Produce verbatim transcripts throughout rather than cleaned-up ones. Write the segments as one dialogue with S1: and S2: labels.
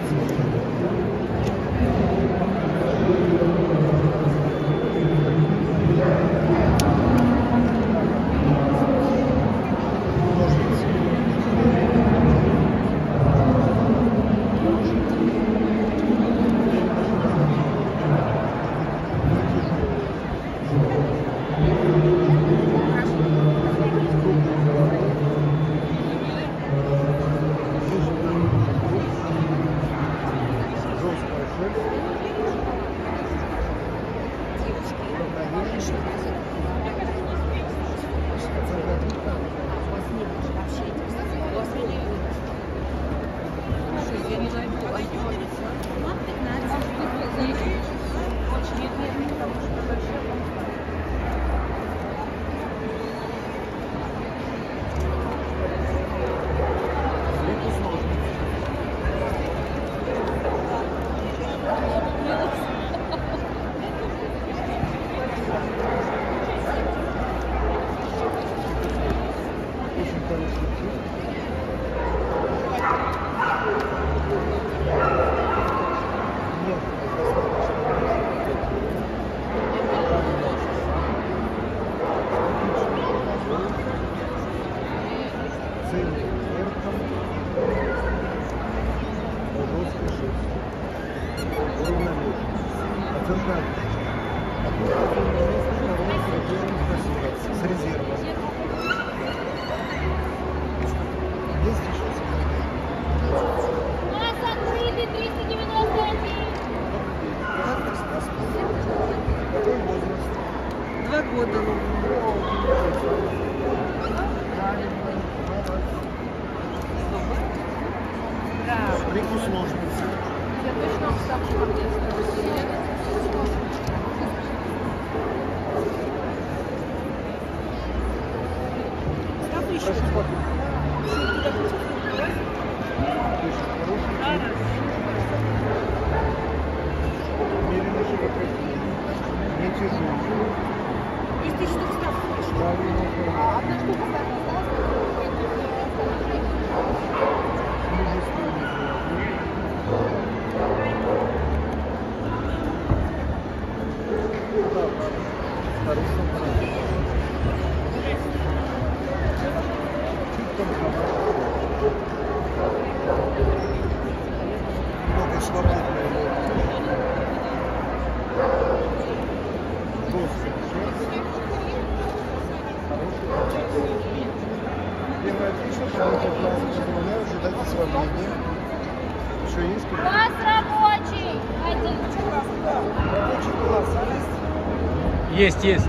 S1: Есть, есть.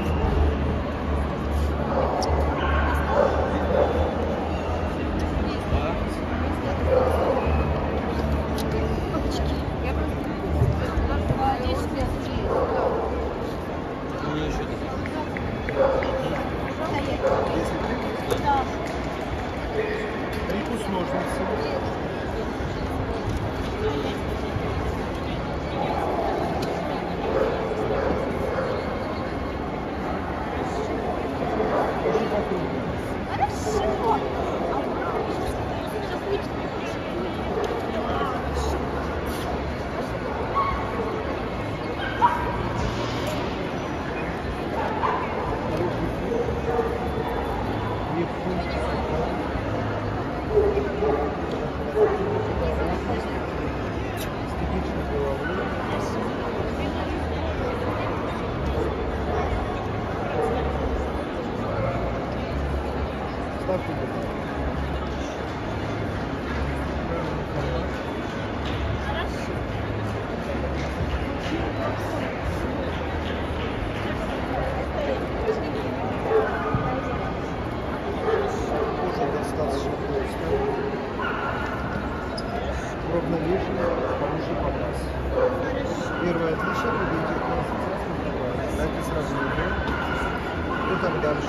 S2: Первое отличие, вы видите, дайте сразу и так дальше.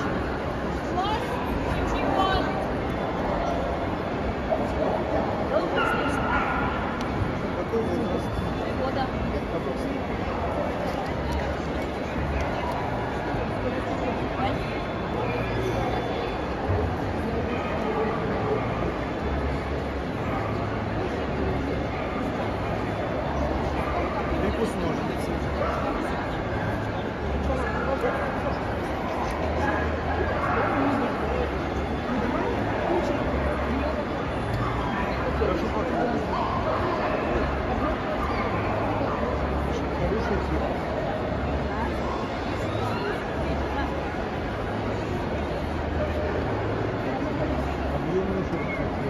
S2: Какой возраст?
S3: Года.
S2: Пожалуйста. хороший тип. Объемный широкий тип.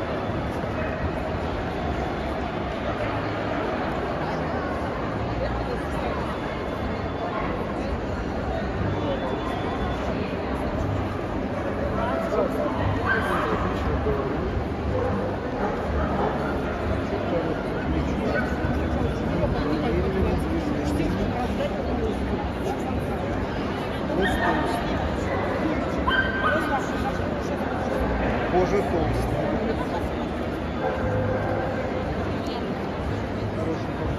S2: Кожа толстая. Хороший кожа.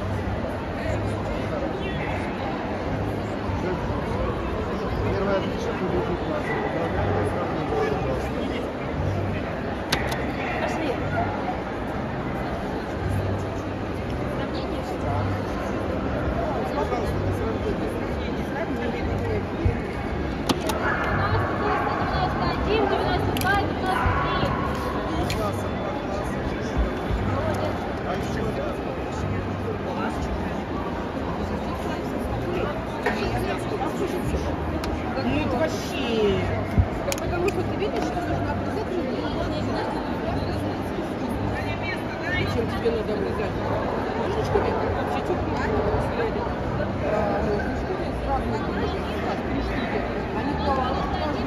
S2: Первое отличие будет у нас.
S1: Пошли. Сравнение что?
S2: Пожалуйста, на сравнение.
S1: один, девяносто два, девяносто три.
S2: Класса, класса. А еще раз.
S3: Ну это вообще. Потому что ты видишь, что нужно обрезать людей. Зачем тебе надо обрезать? Ножничками? Вообще теплые. Ножничками сразу надо обрезать. Три штуки. Они плавают.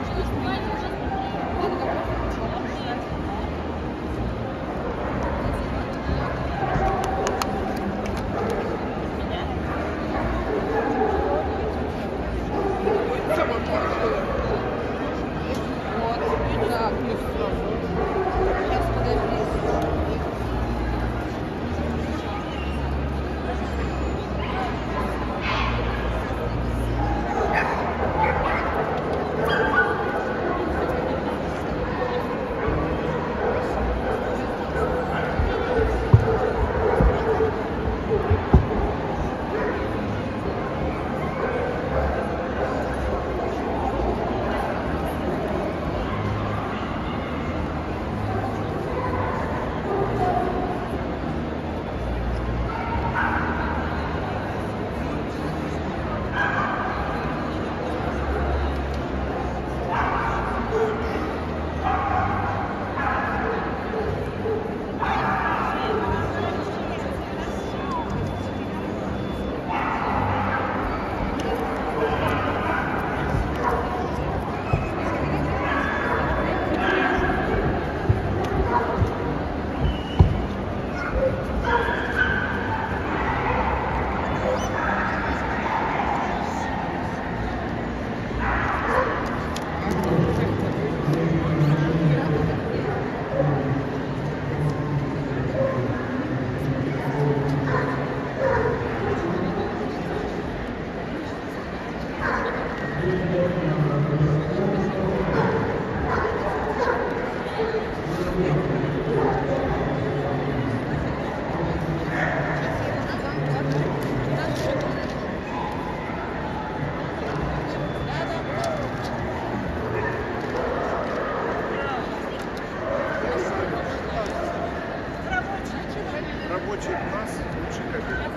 S2: Рабочий класс лучше как.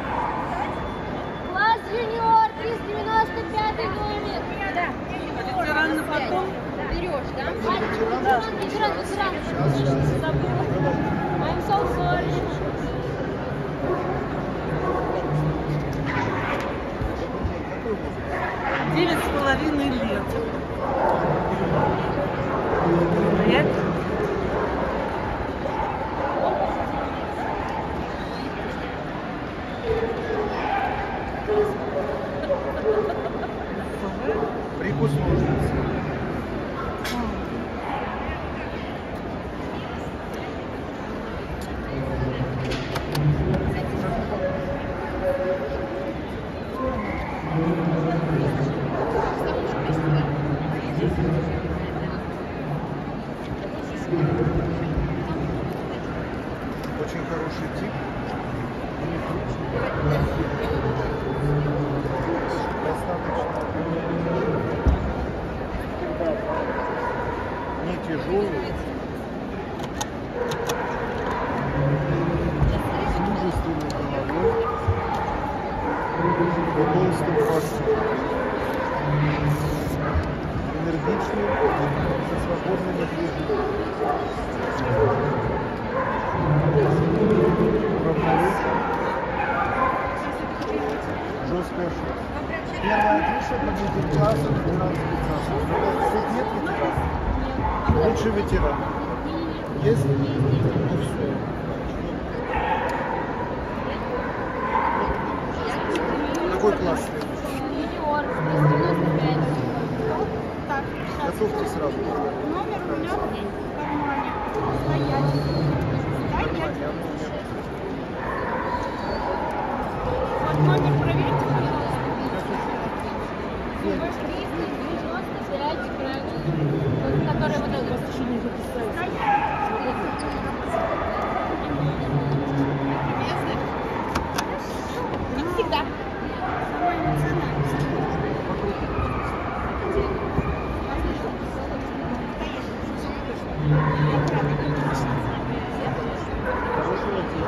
S1: Класс юниор, триста девяносто пятый номер. Да.
S3: Ветеран на потом.
S1: Берешь, да? Ветеран, ветеран, ветеран. Забыла. I'm so sorry.
S3: Девять с половиной лет. Стоять.
S2: Прикус ножниц. Очень хороший тип. Достаточно не тяжелый. С мужественной головой. по толстым фасадам. Энергичный, со свободными движениями. Равновесие. Жесткая шерсть. Первая крыша под ветеран, ветеран спецназа. Тут нет ветерана? Лучше ветеран. Есть? Ну все. Какой класс следующий?
S1: Юниор, девяносто пять.
S3: Так, сейчас.
S2: Готовьте сразу.
S3: Номер у меня в кармане. Стоять. Стоять. Вот номер проверьте, пожалуйста.
S1: триста девяносто пять, который вот этот расрешение записать.
S3: Как всегда. Самое эмоциональное.
S2: Хорошего дня.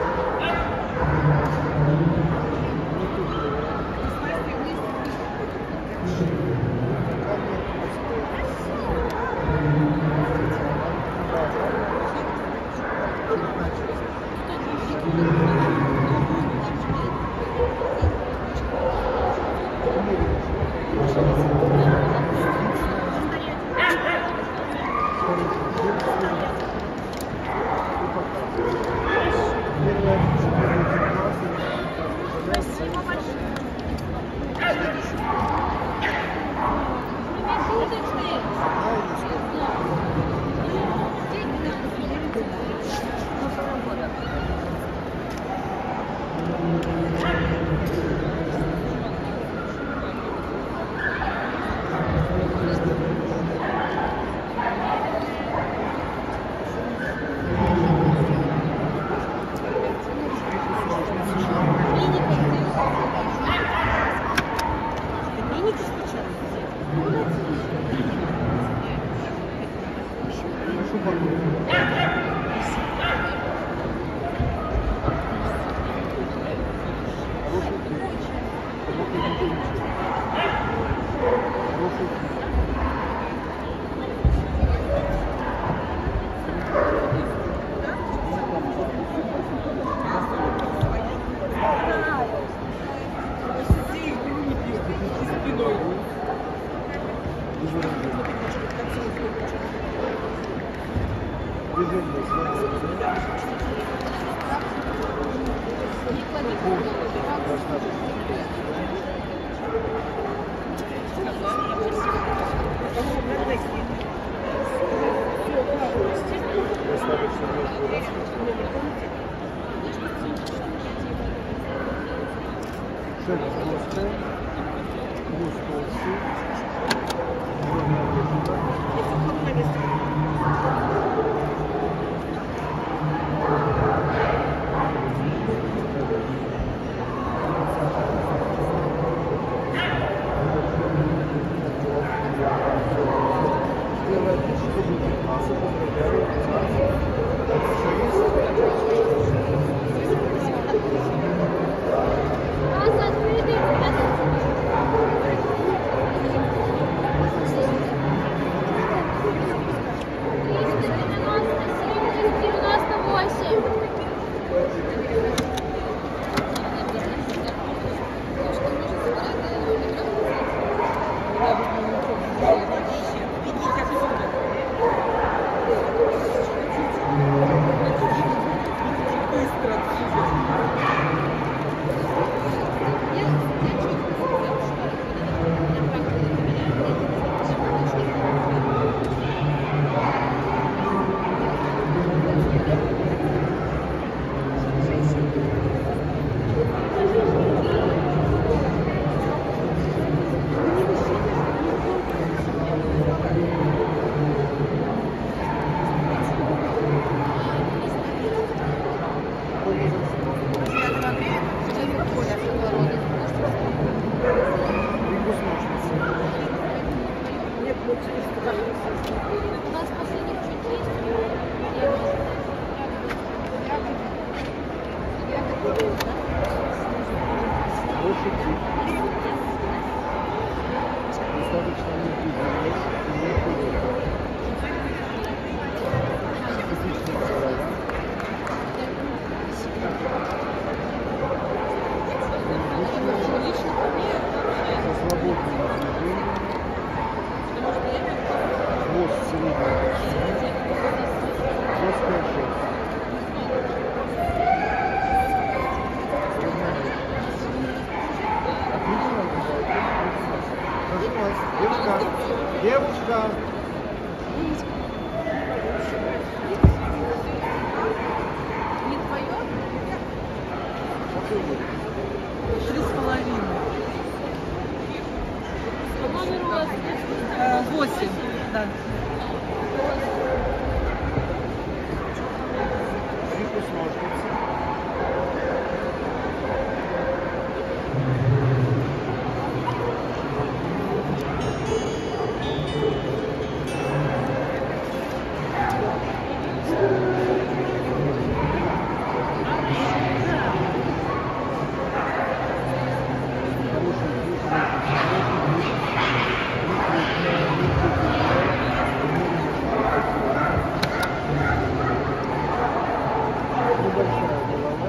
S2: Лошадь. Достаточно неудивительно. Отличная голова. За свободным движением. Хвост среднего толщины. Жесткая шерсть. Отлично. Прошу вас. Девушка. Девушка.
S3: Не твое?
S2: Какой вы?
S3: Три с половиной.
S1: По номеру у вас
S3: Э, Восемь, да.
S2: Фикус ножницы. Небольшая голова.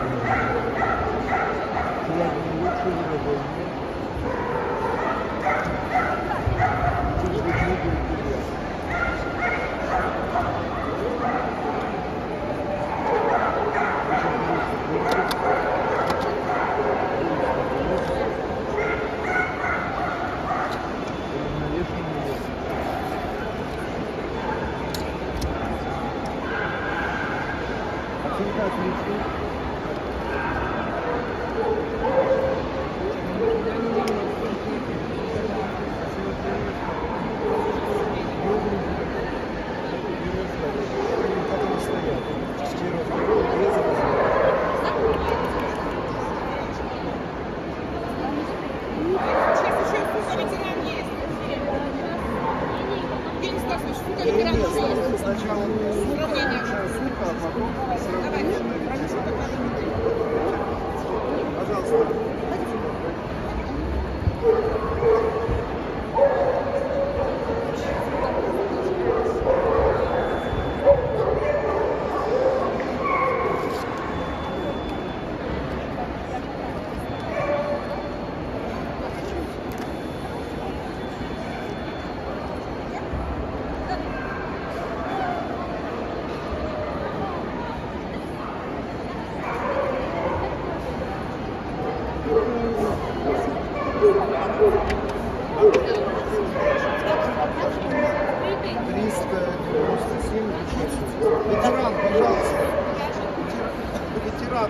S2: Желательно лучше выражение. Чуть-чуть не будет. Оценка отличная. Потом стоят.
S3: Сейчас еще вкуса ветеран есть. Я не знаю, что ветеран есть.
S2: Сначала
S3: Сравнение.
S2: сука, а потом
S3: Давай,
S2: сравнение.
S3: хорошо, покажи.
S2: Пожалуйста. триста девяносто семь. Ветеран, пожалуйста. Ветеран.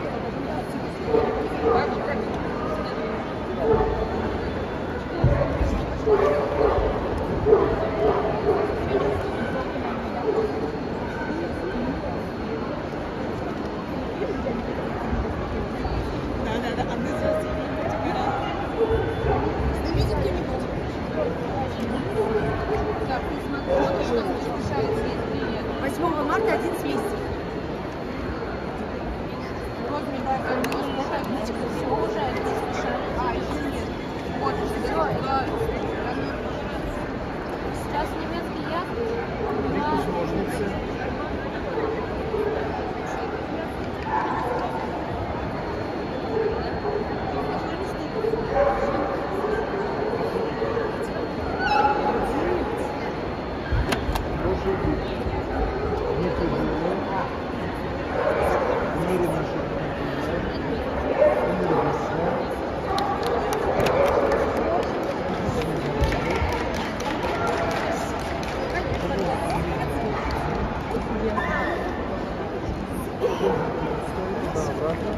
S3: Да, да, да. А мы здесь снимите где-нибудь.
S1: Так, смотрите, что разрешается, если нет.
S3: восьмого марта одиннадцать месяцев.
S1: Розовый, да, как бы снижает, значит, все ужает, снижает. А, еще нет. Вот, все, да. Сейчас немецкий яд.
S2: Фикус ножницы. Лошадь. Не тяжело. Умеренно шагнуть. Энергично. Туда-обратно.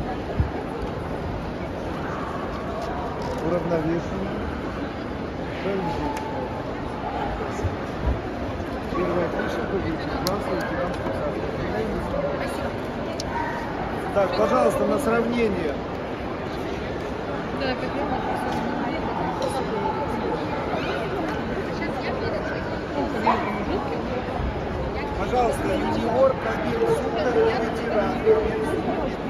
S2: Уравновешенно. Шальзит. Первая отлично победит. Классный ветеранский царь. Так, пожалуйста, на сравнение.
S1: Да, как я
S2: Пожалуйста, юниор, кабин, супер, ветеран.